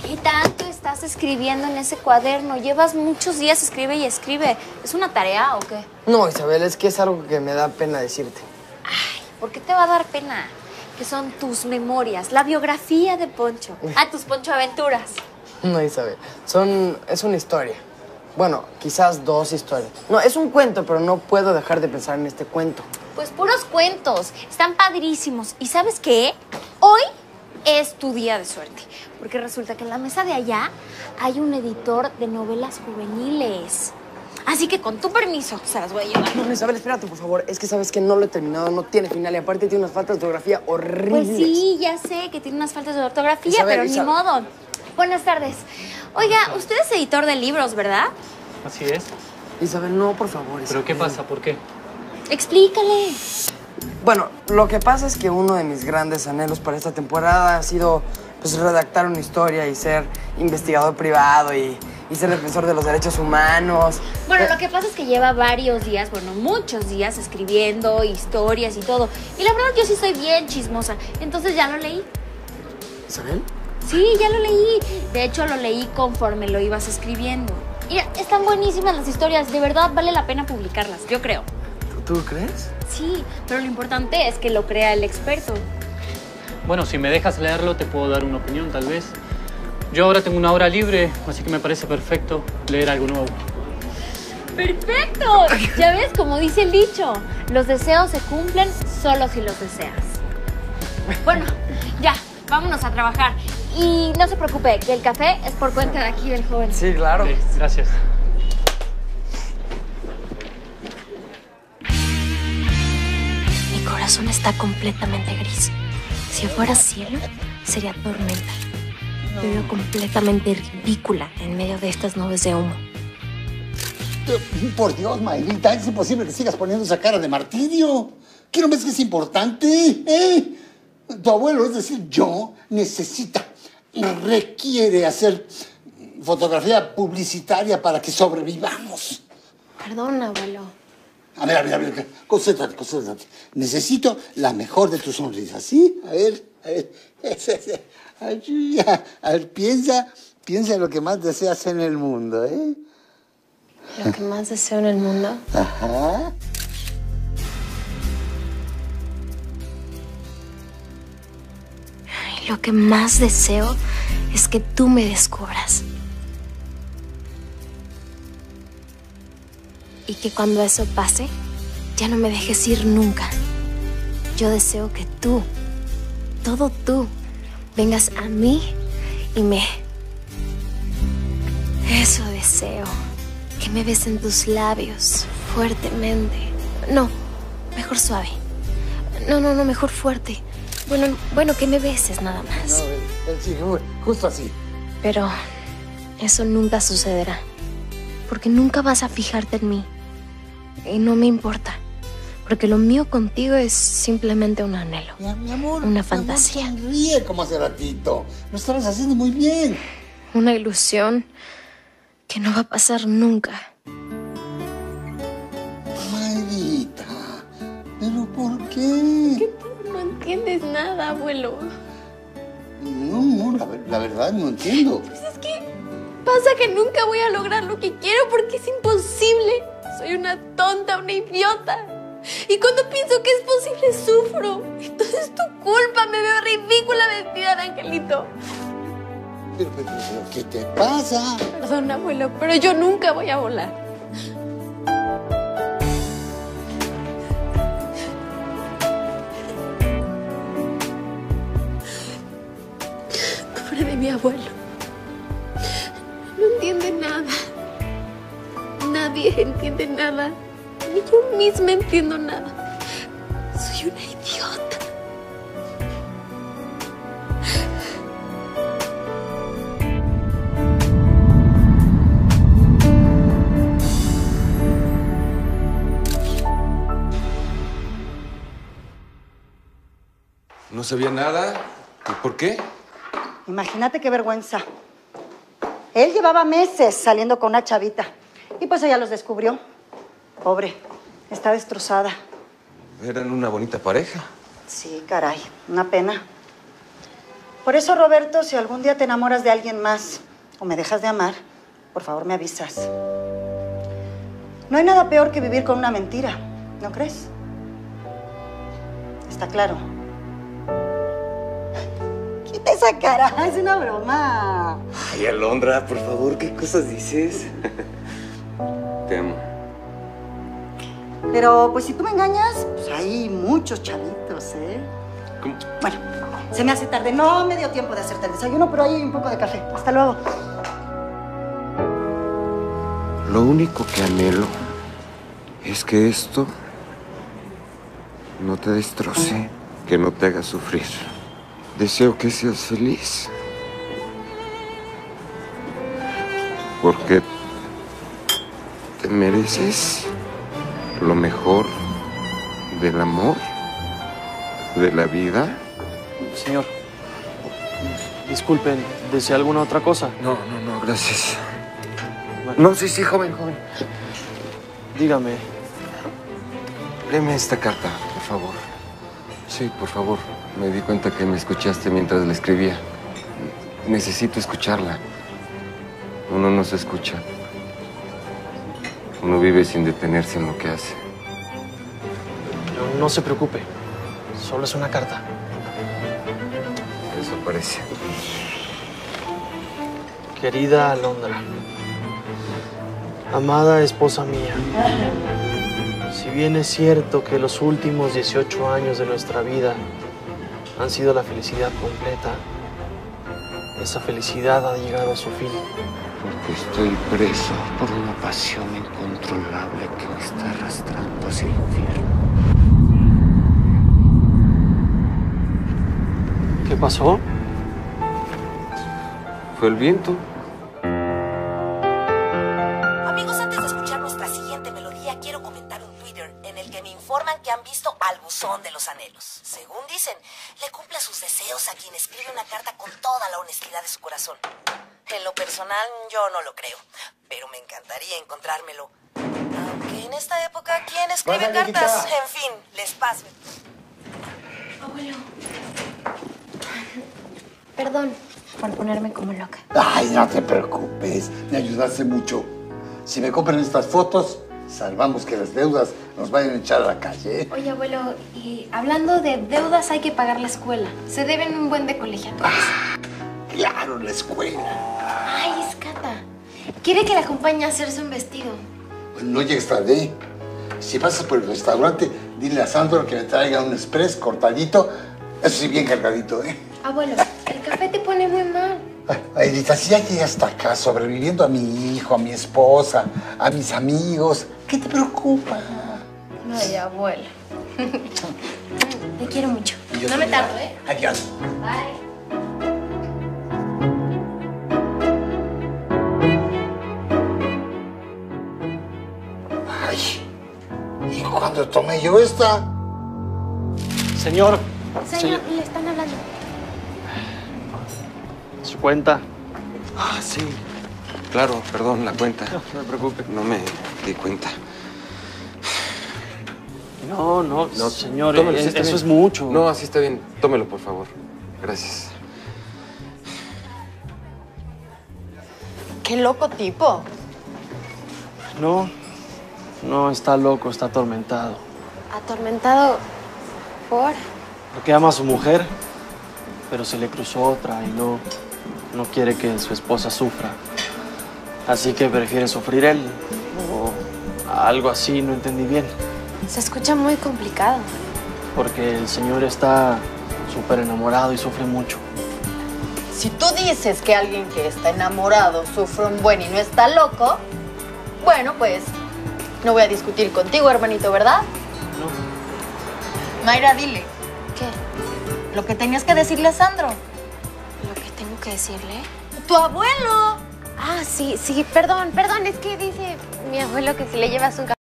¿Qué tanto estás escribiendo en ese cuaderno? Llevas muchos días, escribe y escribe. ¿Es una tarea o qué? No, Isabel, es que es algo que me da pena decirte. Ay, ¿por qué te va a dar pena? Que son tus memorias, la biografía de Poncho. Ah, tus Poncho aventuras. No, Isabel, es una historia. Bueno, quizás 2 historias. No, es un cuento, pero no puedo dejar de pensar en este cuento. Pues puros cuentos. Están padrísimos. ¿Y sabes qué? Hoy es tu día de suerte. Porque resulta que en la mesa de allá hay un editor de novelas juveniles. Así que con tu permiso se las voy a llevar. No, Isabel, espérate, por favor. Es que sabes que no lo he terminado, no tiene final. Y aparte tiene unas faltas de ortografía horribles. Pues sí, ya sé que tiene unas faltas de ortografía, Isabel, pero ni modo. Buenas tardes. Oiga, usted es editor de libros, ¿verdad? Así es. Isabel, no, por favor. ¿Pero qué pasa? ¿Por qué? Explícale. Bueno, lo que pasa es que uno de mis grandes anhelos para esta temporada ha sido pues redactar una historia y ser investigador privado y ser defensor de los derechos humanos. Bueno, lo que pasa es que lleva varios días, bueno, muchos días escribiendo historias y todo. Y la verdad yo sí soy bien chismosa, entonces ya lo leí. ¿Isabel? Sí, ya lo leí. De hecho, lo leí conforme lo ibas escribiendo. Mira, están buenísimas las historias, de verdad vale la pena publicarlas, yo creo. ¿Tú crees? Sí, pero lo importante es que lo crea el experto. Bueno, si me dejas leerlo, te puedo dar una opinión, tal vez. Yo ahora tengo una hora libre, así que me parece perfecto leer algo nuevo. ¡Perfecto! Ya ves, como dice el dicho, los deseos se cumplen solo si los deseas. Bueno, ya, vámonos a trabajar. Y no se preocupe, que el café es por cuenta de aquí del joven. Sí, claro. Sí, gracias. Mi corazón está completamente gris. Si fuera cielo, sería tormenta. Me veo completamente ridícula en medio de estas nubes de humo. Por Dios, Maylita, es imposible que sigas poniendo esa cara de martirio. ¿Qué no ves que es importante? Tu abuelo, es decir, yo, requiere hacer fotografía publicitaria para que sobrevivamos. Perdón, abuelo. A ver, concéntrate. Necesito la mejor de tus sonrisas, ¿sí? A ver. A ver, piensa en lo que más deseas en el mundo, ¿eh? Lo que más deseo en el mundo. Ajá. Ay, lo que más deseo es que tú me descubras. Y que cuando eso pase, ya no me dejes ir nunca. Yo deseo que tú, todo tú, vengas a mí y Eso deseo. Que me besen tus labios fuertemente. No, mejor suave. No, mejor fuerte. Bueno, que me beses nada más. No, sí, justo así. Pero eso nunca sucederá. Porque nunca vas a fijarte en mí. Y no me importa. Porque lo mío contigo es simplemente un anhelo. Mi amor. Una fantasía. Mi amor, sonríe como hace ratito. Lo estabas haciendo muy bien. Una ilusión que no va a pasar nunca. Mayrita, ¿pero por qué? Que tú no entiendes nada, abuelo. No, la verdad no entiendo. Pues es que pasa que nunca voy a lograr lo que quiero porque es imposible. Soy una tonta, una idiota. Y cuando pienso que es posible, sufro. Entonces es tu culpa, me veo ridícula vestida de angelito. Pero, ¿qué te pasa? Perdón, abuelo, pero yo nunca voy a volar. Pobre de mi abuelo. No entiende nada. Nadie entiende nada. Ni yo misma entiendo nada. Soy una idiota. No sabía nada. ¿Y por qué? Imagínate qué vergüenza. Él llevaba meses saliendo con una chavita. Y pues ella los descubrió. Pobre, está destrozada. Eran una bonita pareja. Sí, caray, una pena. Por eso, Roberto, si algún día te enamoras de alguien más o me dejas de amar, por favor me avisas. No hay nada peor que vivir con una mentira, ¿no crees? Está claro. Quita esa cara, es una broma. Ay, Alondra, por favor, ¿qué cosas dices? Te amo. Pero, pues, si tú me engañas, pues hay muchos chavitos, ¿eh? ¿Cómo? Bueno, se me hace tarde. No me dio tiempo de hacerte el desayuno, pero ahí hay un poco de café. Hasta luego. Lo único que anhelo es que esto no te destroce, que no te haga sufrir. Deseo que seas feliz. Porque te mereces lo mejor del amor, de la vida. Señor, disculpen, ¿desea alguna otra cosa? No, gracias. No, sí, joven. Dígame. Léeme esta carta, por favor. Sí, por favor. Me di cuenta que me escuchaste mientras la escribía. Necesito escucharla. Uno no se escucha. Uno vive sin detenerse en lo que hace. Pero no se preocupe. Solo es una carta. Eso parece. Querida Alondra, amada esposa mía, si bien es cierto que los últimos 18 años de nuestra vida han sido la felicidad completa, esa felicidad ha llegado a su fin. Porque estoy preso por una pasión incontrolable que me está arrastrando hacia el infierno. ¿Qué pasó? Fue el viento. Amigos, antes de escuchar nuestra siguiente melodía, quiero comentar un Twitter en el que me informan que han visto al buzón de los anhelos. Según dicen, le cumple sus deseos a quien escribe una carta con toda la honestidad de su corazón. En lo personal, yo no lo creo, pero me encantaría encontrármelo. Aunque en esta época, ¿quién escribe cartas? En fin, les paso. Abuelo. Perdón por ponerme como loca. Ay, no te preocupes, me ayudaste mucho. Si me compran estas fotos, salvamos que las deudas nos vayan a echar a la calle. Oye, abuelo, y hablando de deudas, hay que pagar la escuela. Se deben un buen de colegiaturas. Claro, la escuela. Ay, Escata. Quiere que la acompañe a hacerse un vestido. Pues no llegues tarde. Si pasas por el restaurante, dile a Sandro que me traiga un express cortadito. Eso sí, bien cargadito, ¿eh? Abuelo, el café te pone muy mal. Ay, Edita, si ya llegué hasta acá sobreviviendo a mi hijo, a mi esposa, a mis amigos, ¿qué te preocupa? Ay, abuelo. Te quiero mucho. Yo No me también. tardo, ¿eh? Adiós. Bye. Ay, ¿y cuándo tomé yo esta? Señor. Señor, le están hablando. Su cuenta. Ah, sí. Claro, perdón, la cuenta. No se preocupe. No me di cuenta. No, señor, tómelo, sí está eso bien. es mucho. No, así está bien. Tómelo, por favor. Gracias. Qué loco tipo. No está loco, está atormentado. Atormentado por... Porque ama a su mujer, pero se le cruzó otra y no quiere que su esposa sufra. Así que prefiere sufrir él o algo así, no entendí bien. Se escucha muy complicado. Porque el señor está súper enamorado y sufre mucho. Si tú dices que alguien que está enamorado sufre un buen y no está loco, bueno, pues no voy a discutir contigo, hermanito, ¿verdad? No. Mayra, dile. ¿Qué? Lo que tenías que decirle a Sandro. ¿Lo que tengo que decirle? ¡Tu abuelo! Ah, sí, perdón, es que dice mi abuelo que si le llevas un